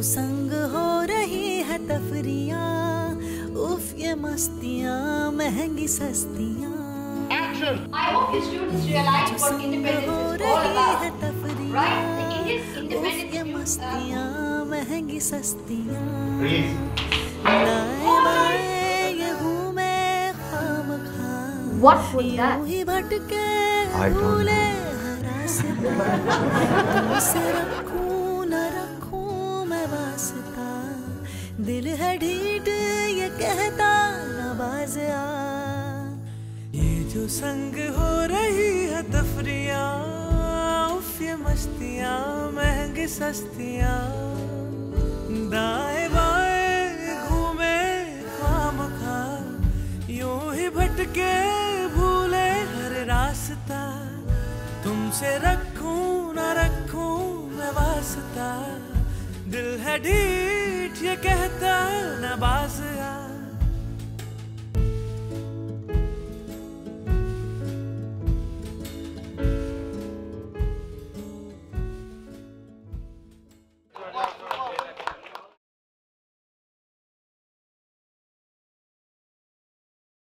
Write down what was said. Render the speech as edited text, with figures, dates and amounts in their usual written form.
संग हो रही है तफरियां, उफ ये मस्तियां महंगी सस्तियां। I hope you students realize what independence is all about, right? The Indian independence ये मस्तियां महंगी सस्तियां। What was that? ही भटके भूले तुमसे रखूं न रखूं मैं वास्ता, दिल है ढीठ ये कहता नवाज आ। ये जो संग हो रही है तफरियां, उफ ये मस्तियां महंगी सस्तियां। दाएं बाएं घूमे खामखा, यूं ही भटके भूले हर रास्ता, तुमसे रखूं न रखूं मैं वास्ता, दिल है ढीठ ये कहता नवाज आ।